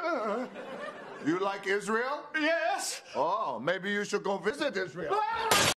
You like Israel? Yes. Oh, maybe you should go visit Israel.